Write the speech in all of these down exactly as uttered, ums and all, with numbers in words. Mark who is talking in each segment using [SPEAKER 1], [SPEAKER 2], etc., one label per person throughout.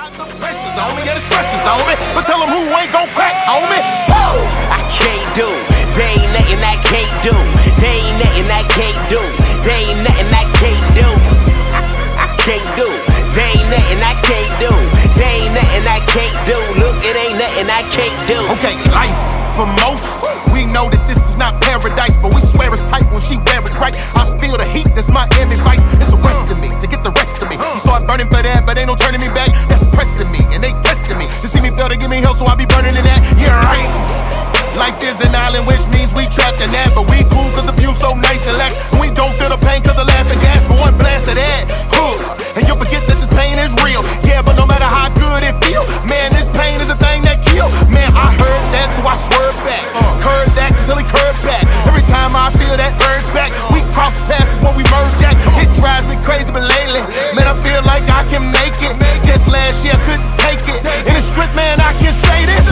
[SPEAKER 1] got the pressures on me, yeah, the stretches on me. But tell them who ain't gon' crack, homie. Woo!
[SPEAKER 2] I can't do, they ain't nothing I can't do. They ain't nothing I can't do. They ain't nothing I can't do. I, I can't do, they ain't nothing I can't do. They ain't nothing I can't do. Look, it ain't nothing I can't do.
[SPEAKER 1] Okay, life for most, we know that this is not paradise, but we swear it's tight when she wear it right. I feel the heat, that's my Miami Vice. It's arresting me to get the rest of me. You start burning for that, but ain't no turning me back. That's pressing me, and they testing me to see me fail to give me hell, so I be burning in that. Yeah, right. Life is an island, which means we trapped in that. But we cool cause the view so nice and lax. And we don't feel the pain cause the laughing gas. For one blast of that, huh. And you'll forget that this pain is real. Yeah, but no matter how good it feel, man, this pain is a thing that kill. Man, I heard that, so I swerved back. Curved that, cause he curved back. Every time I feel that urge back, we cross paths when we merge at. It drives me crazy, but lately, man, I feel like I can make it. Just last year, I couldn't take it. In the strip, man, I can say this.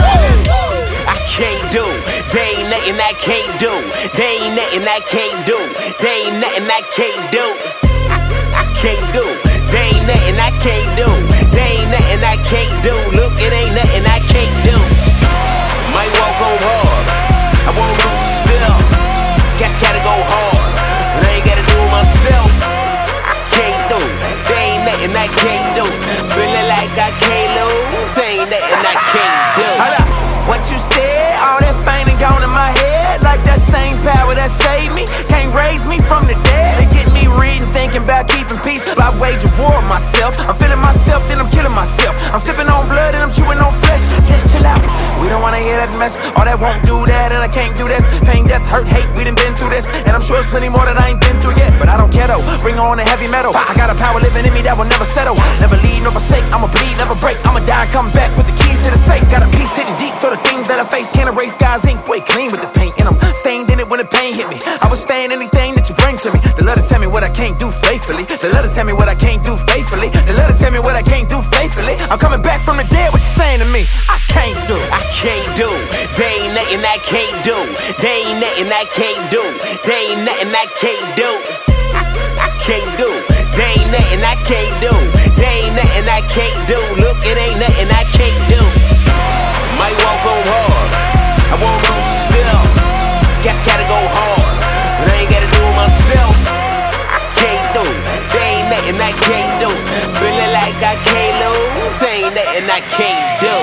[SPEAKER 2] I can't do, they ain't nothing I can't do. They ain't nothing I can't do. They ain't nothing I can't do. I, I can't do, they ain't nothing I can't do. They ain't nothing I can't do. Look, it ain't nothing I can't do. Might walk on hard, I won't lose still. Got, gotta go hard, but I ain't gotta do it myself. I can't do, they ain't nothing I can't do. Feeling like I can't lose, ain't nothing I can't do. Hold up. What you said, all that fame and gone in my head. Like that same power that saved me can't raise me from the dead. They get me reading, thinking about keeping peace. I wage a war on myself. I'm feeling myself, then I'm killing myself. I'm sipping on blood and I'm chewing on flesh. Just chill out, we don't wanna hear that mess. All that won't do that and I can't do this. Pain, death, hurt, hate, we done been through this. And I'm sure it's plenty more that I ain't been through yet. But I don't care though, bring on the heavy metal. I got a power living in me that will never settle. Never leave, never forsake, I'ma bleed, never break. I'ma die, come back with the keys to the safe. Got a piece hidden deep, so the things that I face can't erase. God's ink, way clean with the paint. And I'm stained in it when the pain hit me. I was staying anything that you bring to me. They love to tell me what I can't do faithfully. They love to tell me what I can't do faithfully. They love to tell me what I can't do faithfully. I'm coming back from the dead, what you saying to me? I can't do, I can't do. They ain't nothing I can't do. They ain't nothing I can't do. They ain't nothing I can't do. I, I can't do. They ain't nothing I can't do. They ain't nothing I can't do. Look, it ain't nothing I can't do. Might walk on hard, I won't lose still. Got, gotta go hard, but I ain't gotta do it myself. I can't do, there ain't nothing I can't do. Feeling like I can't lose, ain't nothing I can't do.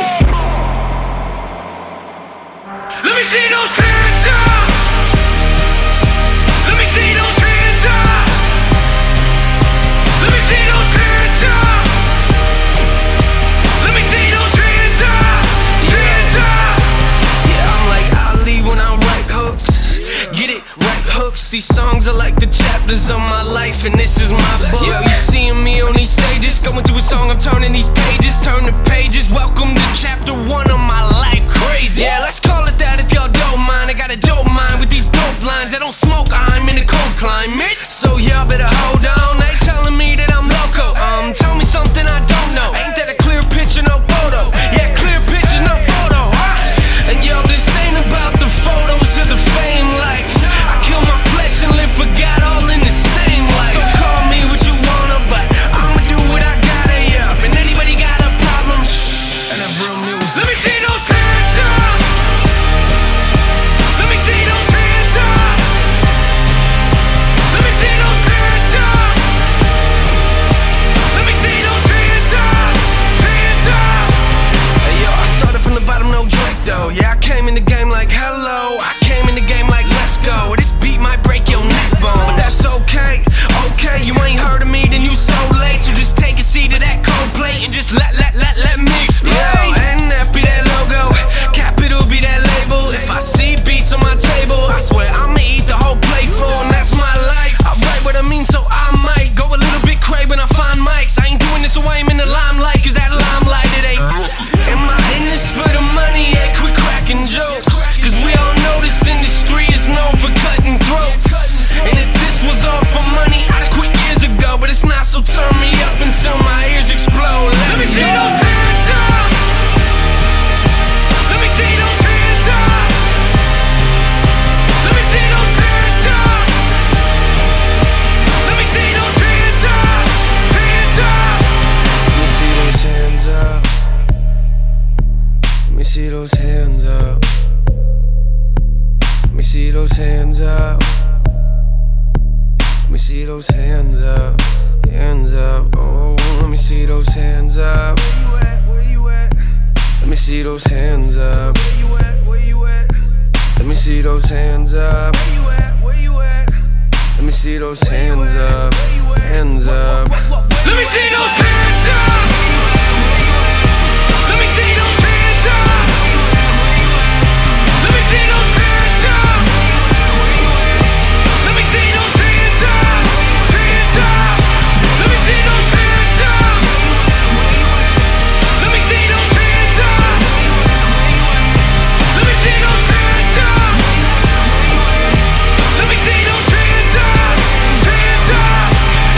[SPEAKER 3] Let me see those hands up. Let me see those hands up. Let me see those hands up. Let me see those hands up. Hands up. Yeah, I'm like Ali when I write hooks. Get it, write hooks. These songs are like the chapters of my life, and this is my book. Yo, you seeing me on these stages, going through a song, I'm turning these pages, turn the pages. Welcome to chapter one of my life. Crazy. Yeah, let's call it that if y'all don't mind. I got a dope mind with these dope lines. I don't smoke, I'm in a cold climate. So y'all better hold on. They telling me that I'm loco. Um, tell me something I don't know. Ain't that a clear picture, no photo? Yeah, clear pictures, no photo. Huh? And yo, this ain't about the photos of the fame life. I kill my flesh and live for God all in the same life. So call me what you wanna, but I'ma do what I gotta, yeah. And anybody got a problem? And that real music. Let me see those hands up. Let me see those hands up. Let me see those hands up. hands up, hands up. Oh, let me see those hands up. Where you at? Let me see those hands up. Where you at? Where you at? Let me see those hands up. Where you at? Where you at? Let me see those hands up. Hands up. Let me see those hands up. Let me see those hands up. Let me see those hands up. Let me see those hands up. Hands up. Let me see those hands up. Let me see those hands up. Let me see those hands up. Let me see those hands up. Hands up.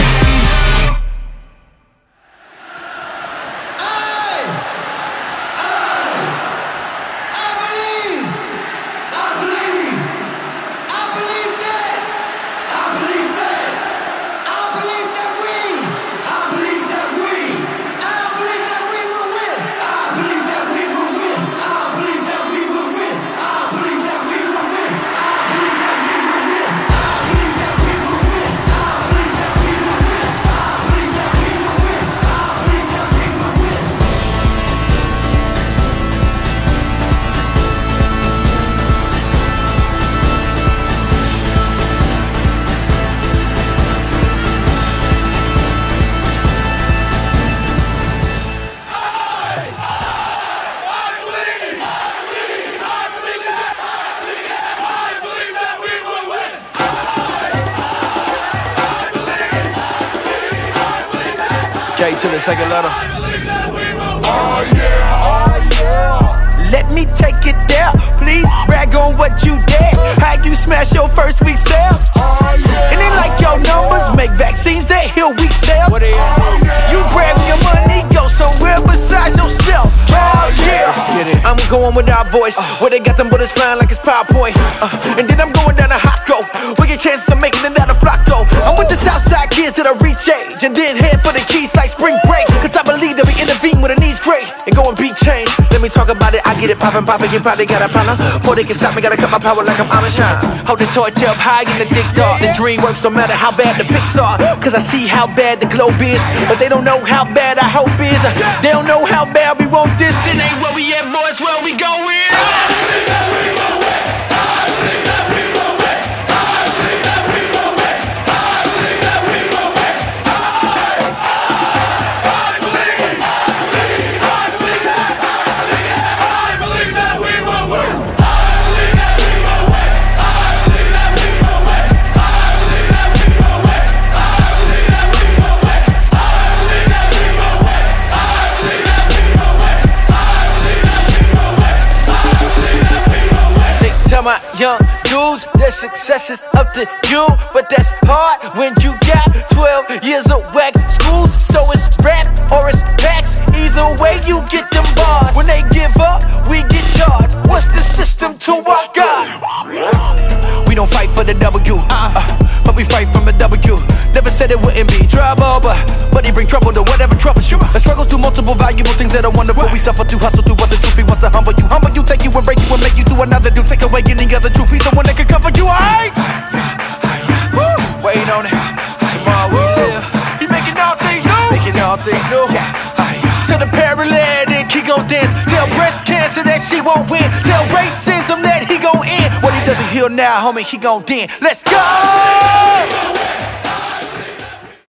[SPEAKER 4] K to the second letter.
[SPEAKER 1] Oh yeah, oh yeah.
[SPEAKER 4] Let me take it there. Please brag on what you did. How you smash your first week sales.
[SPEAKER 1] Oh yeah.
[SPEAKER 4] And it like your numbers make vaccines that heal weak cells. You brag when your money goes somewhere besides yourself. Oh yeah.
[SPEAKER 3] Let's get it.
[SPEAKER 4] I'm going with our voice, where they got them bullets flying like it's PowerPoint. Uh, and then I'm going down a hot go, where your chances of making it out of flock though. I'm with the Southside kids that I reach age, and then head for the keys like spring break. Cause I believe that we intervene when the needs great, and go and beat change. Let me talk about it, I get it poppin', poppin', you probably got a problem. Before they can stop me, gotta cut my power like I'm Amish. Hold the torch up high in the dick dark. The dream works no matter how bad the pics are. Cause I see how bad the globe is, but they don't know how bad our hope is. They don't know how bad we want this. It ain't where we at, boys, where we going. My young dudes, their success is up to you, but that's hard when you got twelve years of whack schools. So it's rap or it's facts, either way you get them bars. When they give up, we get charged. What's the system to our God? We don't fight for the W, uh, but we fight from a W. Never said it wouldn't be trouble, but but he bring trouble to whatever troubles you. The struggles do multiple valuable things that are wonderful. We suffer to hustle to what the truth. He wants to humble you, humble you, take you and break you and make you to another dude. Take away any other truth. He's the one that can cover you. Alright. Wait on it. Tomorrow we live. He making all things new. Making all things new. To the paralytic, he gon' dance. Tell breast cancer that she won't win. Tell racism that he gon' end. What he doesn't heal now, homie, he gon' den. Let's go.